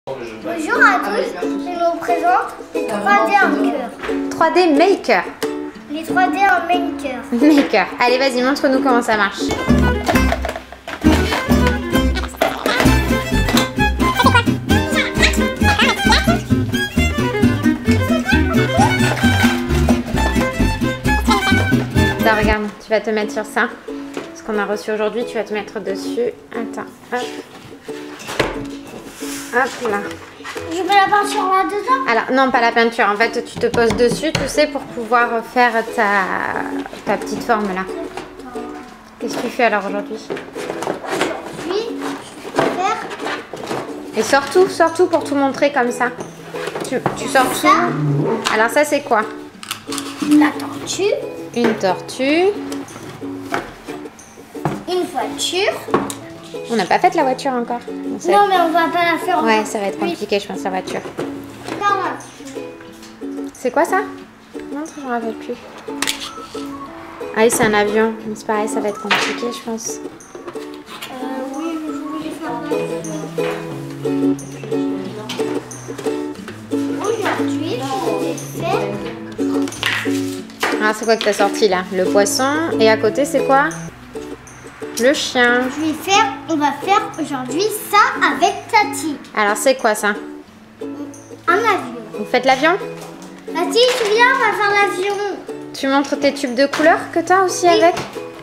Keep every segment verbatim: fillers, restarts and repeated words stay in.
Bonjour à tous, je nous présente les trois D en cœur. trois D Maker. Les trois D en Maker. Maker. Allez, vas-y, montre-nous comment ça marche. Attends, regarde, tu vas te mettre sur ça. Ce qu'on a reçu aujourd'hui, tu vas te mettre dessus. Attends, hop. Hop là. Je mets la peinture là-dedans? Alors, non, pas la peinture. En fait, tu te poses dessus, tu sais, pour pouvoir faire ta, ta petite forme là. Qu'est-ce que tu fais alors aujourd'hui? Aujourd'hui, je vais faire... Et sors tout, sors tout pour tout montrer comme ça. Tu, tu sors tout. Alors ça, c'est quoi? La tortue. Une tortue. Une voiture. On n'a pas fait la voiture encore. On Non, mais on va pas la faire. Ouais, ça va être compliqué, je pense, la voiture. C'est quoi ça? Montre, je ne me rappelle plus. Ah oui, c'est un avion. Mais c'est pareil, ça va être compliqué, je pense. Euh, oui, je voulais faire l'avion. Aujourd'hui, je vais faire... Ah, c'est quoi que tu as sorti là? Le poisson. Et à côté, c'est quoi? Le chien. Je vais faire, on va faire aujourd'hui ça avec Tati. Alors, c'est quoi ça? Un avion. Vous faites l'avion? Tati, tu viens, on va faire l'avion. Tu montres tes tubes de couleurs que tu as aussi Oui. avec?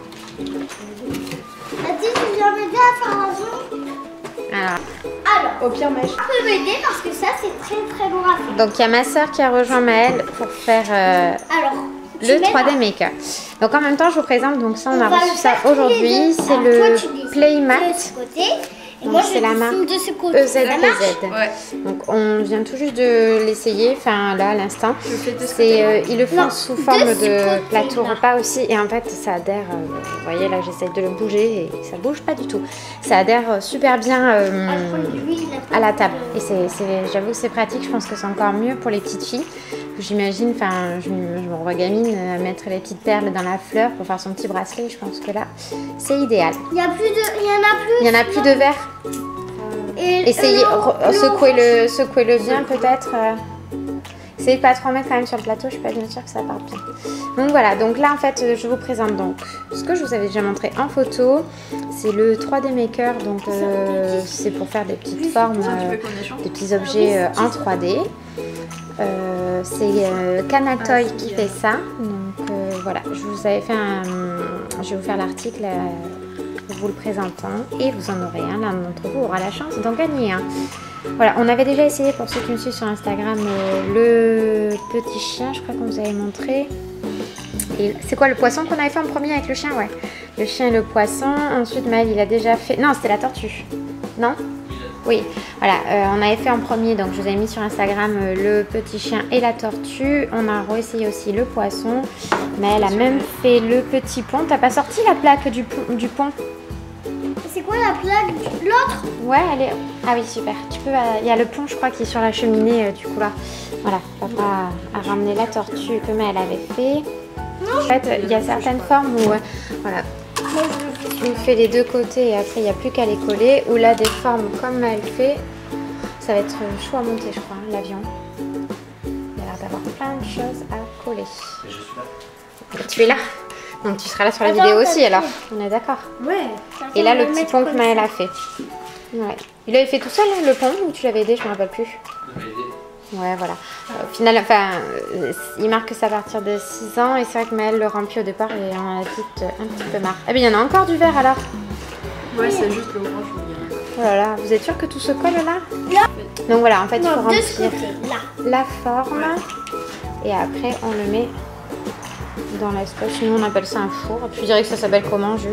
Tati, tu viens m'aider à faire l'avion? Alors, Alors, Au pire, Mèche. tu peux m'aider parce que ça, c'est très très lourd à faire. donc il y a ma soeur qui a rejoint Maëlle pour faire euh, Alors, tu le mets trois D là. Maker. Donc en même temps, je vous présente, donc ça on, On a va reçu le ça faire tous les aujourd'hui. deux. C'est Alors, le toi, tu dessines Playmat. de ce côté. Et Donc, moi, c'est je la marque dessine de ce côté. E Z Ça P marche? Z. Ouais. Donc on vient tout juste de l'essayer, enfin là à l'instant. Je fais de ce C'est, côté-là. euh, ils le font Non, sous de forme ce de côté-là. plateau repas aussi, et en fait ça adhère. euh, vous voyez là, j'essaie de le bouger et ça bouge pas du tout. Ça adhère euh, super bien euh, Après, lui, il a à la table. Et c'est, c'est- j'avoue que c'est pratique. Je pense que c'est encore mieux pour les petites filles. J'imagine, enfin, je, me- je me revois gamine euh, mettre les petites perles dans la fleur pour faire son petit bracelet. Je pense que là, c'est idéal. Il y a plus de, il y en a plus. Il y en a plus de verre. Et, Essayez, euh, re- le- secouez le, secouez le bien peut-être. euh. Essayez de pas trop mettre quand même sur le plateau. Je suis pas bien sûre que ça parte bien. Donc voilà. Donc là, en fait, euh, je vous présente donc ce que je vous avais déjà montré en photo. C'est le trois D Maker. Donc euh, c'est pour faire des petites formes, Ça, tu euh, veux qu'on échange? des petits objets euh, en trois D. Euh, c'est euh, Canatoy qui fait ça. Donc euh, voilà, je vous avais fait un. Je vais vous faire l'article euh, vous le présentant et vous en aurez un. L'un d'entre vous aura la chance d'en gagner un. Voilà, on avait déjà essayé, pour ceux qui me suivent sur Instagram, euh, le petit chien, je crois qu'on vous avait montré. Et c'est quoi le poisson qu'on avait fait en premier avec le chien? Ouais, le chien et le poisson. Ensuite, Maël, il a déjà fait. Non, c'était la tortue. Non? Oui, voilà, euh, on avait fait en premier, donc je vous avais mis sur Instagram euh, le petit chien et la tortue. On a réessayé aussi le poisson. Maël a même fait le petit pont. T'as pas sorti la plaque du, pont- du pont? C'est quoi la plaque? L'autre? Ouais, elle est... Ah oui, super. Tu peux... Il y a le pont, je crois, qui est sur la cheminée euh, du couloir. Voilà, papa a, a ramené la tortue que Maël avait fait. En fait, il y a certaines formes où... euh, voilà, tu fais les deux côtés et après, il n'y a plus qu'à les coller. Ou là, des formes comme Maël fait, ça va être chaud à monter, je crois, hein, l'avion. Il y a l'air d'avoir plein de choses à coller. Tu es là? Donc tu seras là sur la Attends, vidéo t'as aussi, fait. alors. On est d'accord. Ouais. Et là, On va le petit mettre pont que comme Maël ça. a fait. Ouais. Il avait fait tout seul, hein, le pont, ou tu l'avais aidé? Je me rappelle plus. Ouais, voilà. Euh, Au final, enfin, euh, il marque ça à partir de six ans. Et c'est vrai que Maël le remplit au départ et on a vite euh, un petit peu marre. Ah, mais il y en a encore du verre alors. Ouais, c'est juste le orange. Oh là là, vous êtes sûr que tout se colle là? Donc voilà, en fait, il faut Non, de ce remplir côté, là. la forme. Et après, on le met dans l'espace. Nous, on appelle ça un four. Tu dirais que ça s'appelle comment, Jules?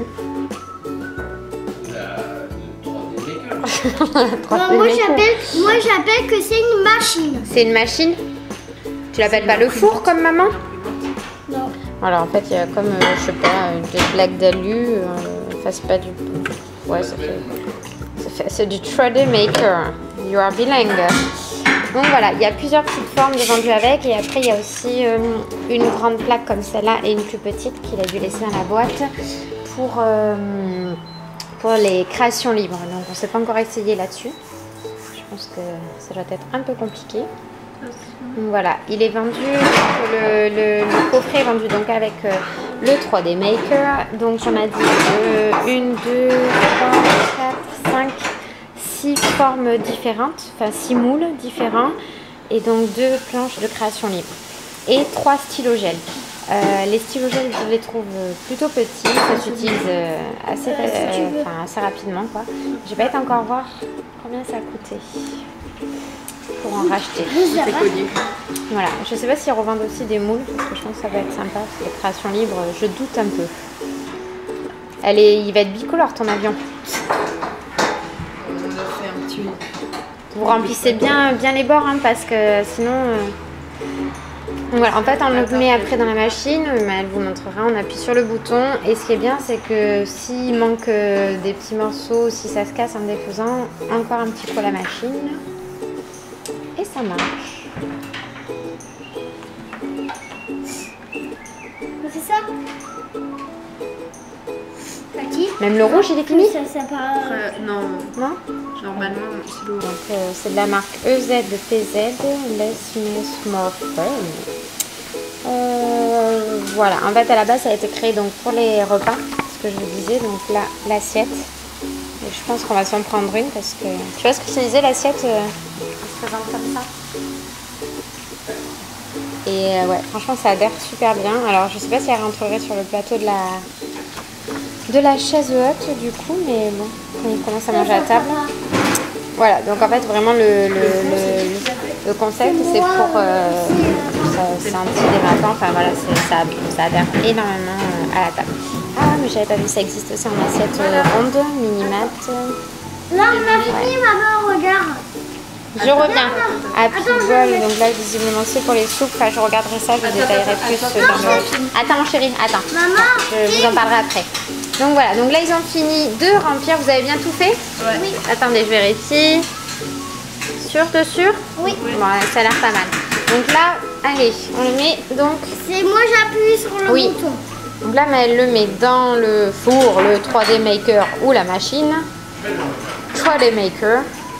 Non, moi j'appelle, moi j'appelle que c'est une machine. C'est une machine? Tu l'appelles pas le four comme maman? Non. Alors en fait, il y a comme, euh, je sais pas, des plaques d'alu. Euh, enfin, c'est pas du. Ouais, ça fait. ça fait- C'est du trois D Maker. You are bilingue. Donc voilà, il y a plusieurs petites formes de vendues avec. Et après, il y a aussi euh, une grande plaque comme celle-là et une plus petite qu'il a dû laisser dans la boîte pour, euh, pour les créations libres. Donc on ne s'est pas encore essayé là-dessus. Je pense que ça doit être un peu compliqué. Donc voilà, il est vendu, donc le, le, le coffret est vendu donc avec euh, le trois D Maker. Donc on a dit euh, une, deux, trois, quatre, cinq, six formes différentes, enfin six moules différents et donc deux planches de création libre et trois stylogels. Euh, les stylogels, je les trouve plutôt petits, ça s'utilise euh, assez, euh, enfin, assez rapidement quoi. Je vais pas été encore voir combien ça a coûté pour en racheter. Voilà, je sais pas s'ils revendent aussi des moules parce que je pense que ça va être sympa. Les créations libres, je doute un peu. Elle est, il va être bicolore ton avion. On a fait un petit. Vous remplissez bien, bien les bords hein, parce que sinon. Euh... Donc voilà, en fait on le met après dans la machine, mais elle vous montrera, on appuie sur le bouton et ce qui est bien c'est que s'il manque euh, des petits morceaux, si ça se casse en défaisant, encore un petit coup à la machine et ça marche. C'est ça? Tati? Même le rouge il est fini? Ça, ça part... Après, non, Non? normalement c'est l'eau. Donc euh, c'est de la marque E Z P Z, Less Mess More Fun. Euh, voilà, en fait à la base ça a été créé donc pour les repas, ce que je vous disais, donc là l'assiette. Et je pense qu'on va s'en prendre une parce que tu vois ce que je te disais, l'assiette euh, elle se présente comme ça. Et euh, ouais, franchement ça adhère super bien. Alors je sais pas si elle rentrerait sur le plateau de la de la chaise haute du coup, mais bon, quand il commence à manger à table. Voilà, donc en fait vraiment le, le, le, le concept c'est pour euh, c'est anti-dématant, enfin voilà, ça, ça adhère énormément à la table. Ah mais j'avais pas vu, ça existe aussi en assiette ronde, mini-mat. Là on a fini, maman, regarde. Je reviens à Pitbull, donc là visiblement c'est pour les soupes, enfin, je regarderai ça, je détaillerai plus dans le... Attends mon chéri, attends, Maman, je vous en parlerai après. Donc voilà, donc là ils ont fini de remplir, vous avez bien tout fait? Ouais. Oui. Attendez, je vérifie. Sûr de sûr? Oui. Bon, ça a l'air pas mal. Donc là, allez, on le met donc... C'est moi j'appuie sur le Oui. bouton. Donc là, mais elle le met dans le four, le trois D Maker ou la machine. trois D Maker.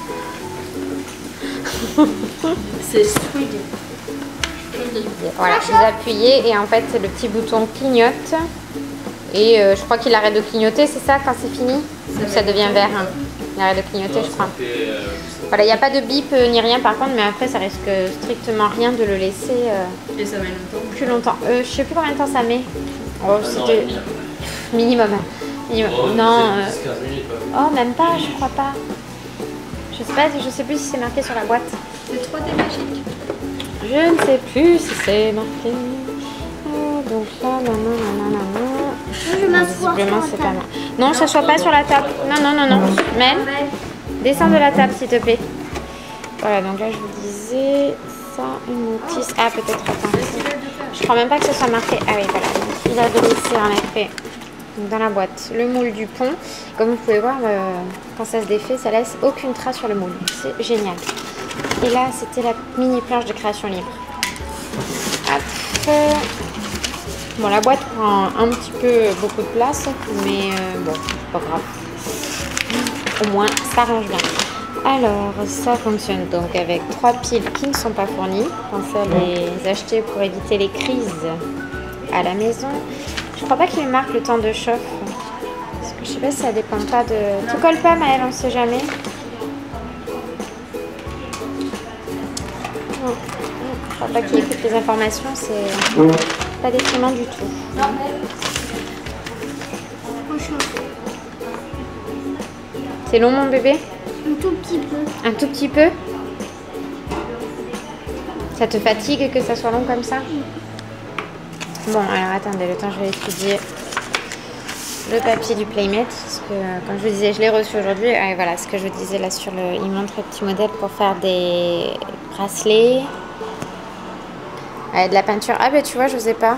C'est Swig. Voilà, vous appuyez et en fait le petit bouton clignote. Et euh, je crois qu'il arrête de clignoter, c'est ça quand c'est fini? Ou ça devient vert hein. Il arrête de clignoter, je crois. Voilà, il n'y a pas de bip euh, ni rien par contre, mais après ça risque strictement rien de le laisser euh, Et ça met longtemps. plus longtemps. Euh, je sais plus combien de temps ça met. Oh, c'était minimum. minimum. Non. Euh... Oh, même pas, je crois pas. Je sais pas, je sais plus si c'est marqué sur la boîte. C'est trois D magique. Je ne sais plus si c'est marqué. Oh, donc là, maman, maman, maman. Je m'assois. Visiblement, c'est pas mal. Non, ça soit pas sur la table. Non, non, non, non. Mel, descends de la table, s'il te plaît. Voilà, donc là, je vous disais ça, une notice. Ah, peut-être, attends. Je crois même pas que ce soit marqué. Ah oui, voilà. Donc, il avait laissé en effet dans la boîte le moule du pont. Comme vous pouvez voir, euh, quand ça se défait, ça laisse aucune trace sur le moule. C'est génial. Et là, c'était la mini planche de création libre. Après, bon, la boîte prend un petit peu beaucoup de place, mais euh, bon, c'est pas grave. Au moins, ça range bien. Alors, ça fonctionne donc avec trois piles qui ne sont pas fournies. Pensez à les acheter pour éviter les crises à la maison. Je crois pas qu'il marque le temps de chauffe. Parce que je sais pas si ça dépend pas de... Tout colle pas, Maëlle, on sait jamais. Non. Je crois pas qu'il y ait toutes les informations, c'est pas déprimant du tout. C'est long mon bébé? Un tout petit peu. Un tout petit peu? Ça te fatigue que ça soit long comme ça? Bon, alors attendez, le temps je vais étudier le papier du Playmate. Parce que, comme je vous disais, je l'ai reçu aujourd'hui. Et voilà, ce que je vous disais là sur le... Il montre le petit modèle pour faire des bracelets. Avec de la peinture. Ah ben tu vois, je n'osais pas.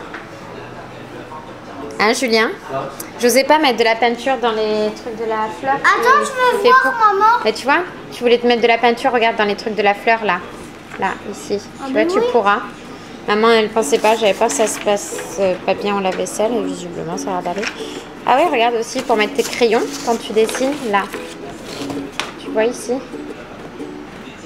Hein, Julien? Je n'osais pas mettre de la peinture dans les trucs de la fleur. Attends, je veux voir, pour... maman. Mais tu vois, tu voulais te mettre de la peinture, regarde, dans les trucs de la fleur là. Là, ici. Ah tu ben vois, oui. tu pourras. Maman, elle pensait pas, j'avais peur que ça se passe pas bien en lave-vaisselle et visiblement ça a l'air d'aller. Ah oui, regarde aussi pour mettre tes crayons quand tu dessines, là. Tu vois ici?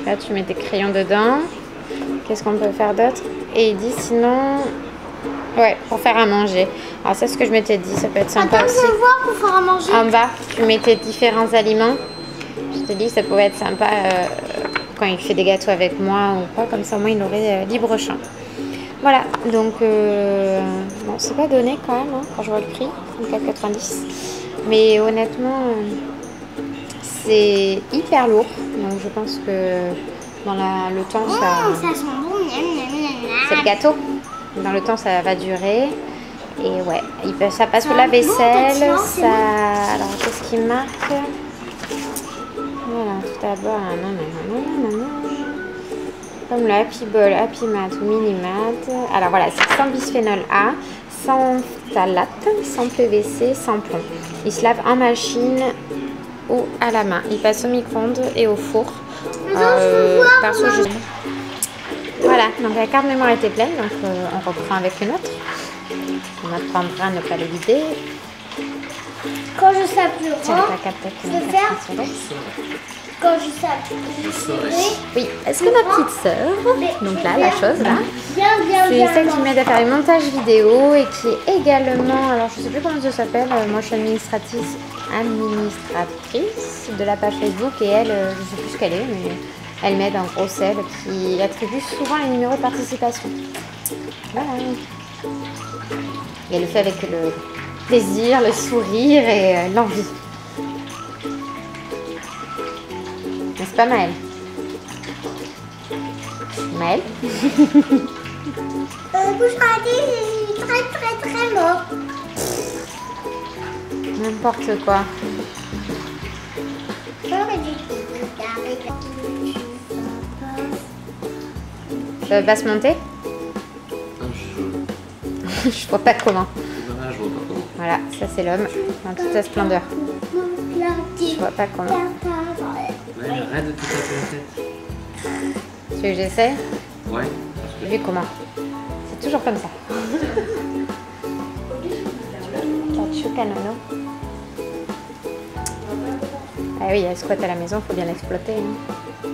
Là, tu mets tes crayons dedans. Qu'est-ce qu'on peut faire d'autre? Et il dit sinon... Ouais, pour faire à manger. Alors ça, c'est ce que je m'étais dit, ça peut être sympa Attends, aussi. je veux voir pour faire à manger. En bas, tu mets tes différents aliments. Je t'ai dit, ça pouvait être sympa euh, quand il fait des gâteaux avec moi ou quoi. Comme ça, moi, il aurait euh, libre champ. Voilà, donc euh, bon, c'est pas donné quand même, hein, quand je vois le prix, trente-quatre quatre-vingt-dix. Mais honnêtement, euh, c'est hyper lourd. Donc je pense que dans la, le temps, ça... Oh, ça sent bon. C'est le gâteau. Dans le temps, ça va durer. Et ouais, il peut, ça passe Ça au lave-vaisselle. bon, Ça... bon. Alors, qu'est-ce qu'il marque? Voilà, tout d'abord, comme le Happy Ball, Happy Mat ou Mini Mat. Alors voilà, c'est sans bisphénol A, sans phthalate, sans P V C, sans plomb. Il se lave en machine ou à la main. Il passe au micro-ondes et au four. Euh, perso, je... Voilà, donc la carte mémoire était pleine, donc euh, on reprend avec une autre. On apprendra à ne pas le vider. Quand je s'appuiera, Tiens, ta carte je vais faire. Quand je s'appuierai. Oui, est-ce que ma petite sœur, donc là, la chose là, Bien, bien, c'est bien. celle qui m'aide à faire les montages vidéo et qui est également, alors je sais plus comment ça s'appelle, euh, moi je suis administratrice, administratrice de la page Facebook et elle, euh, je sais plus ce qu'elle est, mais elle m'aide en gros, celle qui attribue souvent les numéros de participation. Voilà. Et elle le fait avec le plaisir, le sourire et euh, l'envie. N'est-ce pas Maëlle? Maëlle? Euh, Bouchardie, je suis très, très, très mort. N'importe quoi. Ça va se monter? Je vois pas comment. Je vois pas comment. Voilà, ça c'est l'homme dans toute sa splendeur. Je vois pas comment. Ouais, arrête de te taper la tête. Tu veux que j'essaie? Ouais. J'ai vu comment. C'est toujours comme ça. Cacio Canono. Ah oui, elle squatte à la maison, faut bien l'exploiter. Hein.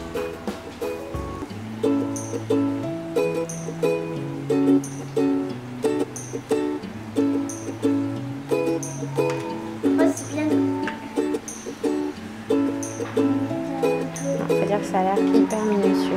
Ça a l'air hyper minutieux.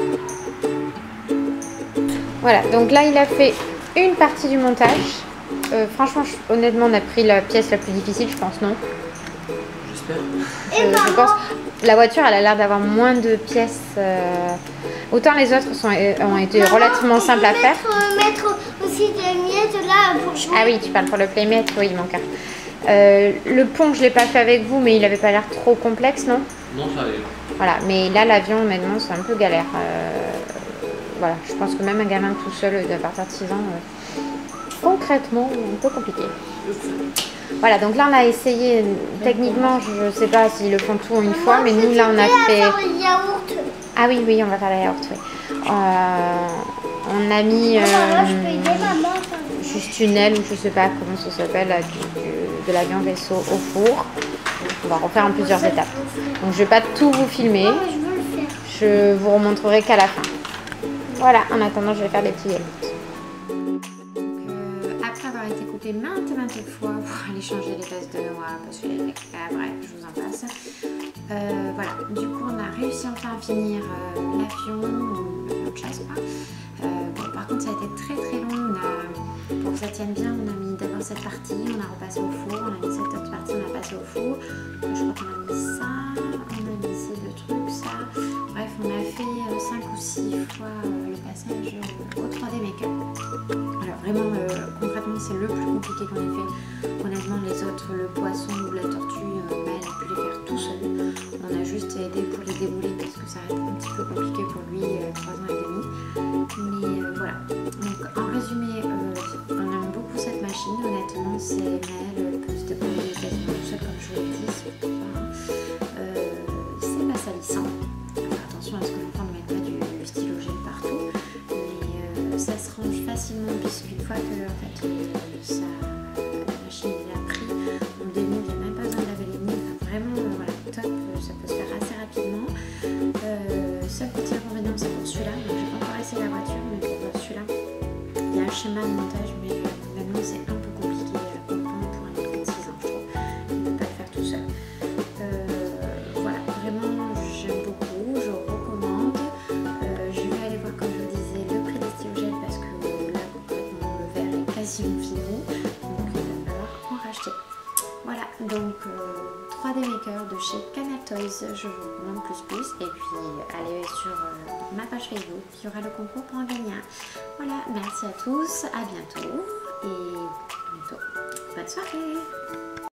Voilà, donc là il a fait une partie du montage. Euh, franchement, je, honnêtement, on a pris la pièce la plus difficile, je pense, non? J'espère. Je, je pense. La voiture, elle a l'air d'avoir moins de pièces. Euh, autant les autres sont, ont été Maman, relativement simples à mettre, faire. Euh, mettre aussi des miettes là pour jouer. Ah oui, tu parles pour le playmate, oui, mon cœur. Euh, le pont, je l'ai pas fait avec vous, mais il avait pas l'air trop complexe, non? Non, ça allait. Voilà, mais là, l'avion, honnêtement, c'est un peu galère. Euh, voilà, je pense que même un gamin tout seul, à partir de six ans, euh, concrètement, un peu compliqué. Voilà, donc là, on a essayé, techniquement, je ne sais pas s'ils le font tout en une fois, mais nous, là, on a fait... Ah oui, oui, on va faire la yaourt, oui. Euh, on a mis... Euh, juste une aile, ou je sais pas comment ça s'appelle, de l'avion vaisseau au four. On va refaire en plusieurs étapes. Donc je vais pas tout vous filmer. Je vous remontrerai qu'à la fin. Voilà, en attendant, je vais faire des petits yaourts. Euh, après avoir été coupé maintes et maintes fois pour aller changer les bases de noix, parce que les ah, bref, je vous en passe. Euh, voilà, du coup, on a réussi enfin à finir euh, l'avion, l'avion de chasse, quoi. Euh, bon, par contre, ça a été très très long. On a, pour que ça tienne bien, on a mis d'abord cette partie, on a repassé au four, on a mis cette autre partie, on a passé au four. Je crois qu'on a mis ça, on a mis ces deux trucs, ça. Bref, on a fait euh, cinq ou six fois euh, le passage euh, au trois D Maker. Alors vraiment, euh, concrètement, c'est le plus compliqué qu'on ait fait. Honnêtement, les autres, le poisson ou la tortue, euh, bah, elle a pu les faire tout seul. On a juste aidé pour les débouler parce que ça reste un petit peu compliqué pour lui, euh, trois ans et demi. Mais euh, voilà. Donc en résumé, euh, on aime beaucoup cette machine. Honnêtement, c'est Maëlle euh, peut se débrouiller quasiment tout seul comme je vous l'ai dit. C'est pas, euh, c'est pas salissant. Enfin, attention à ce que l'enfant ne mette pas du stylo gel partout. Mais euh, ça se range facilement puisqu'une fois que en fait, euh, ça, la machine est pris, on démoule, il n'y a même pas besoin de laver les mains. Enfin, vraiment, euh, voilà, top. Ça peut se faire assez rapidement. Euh, schéma de montage, mais euh, maintenant c'est un peu compliqué à comprendre pour un enfant de six ans, je trouve. Il ne peut pas le faire tout seul. Euh, voilà, vraiment j'aime beaucoup, je recommande. Euh, je vais aller voir, comme je vous disais, le prix des stylos gel parce que là concrètement le verre est quasiment fini, donc il va falloir en racheter. Voilà, donc euh, trois D Maker de chez Canal Toys, je vous recommande plus plus. Et puis allez sur euh, ma page Facebook, il y aura le concours pour en gagner un. Voilà, merci à tous, à bientôt et à bientôt. Bonne soirée.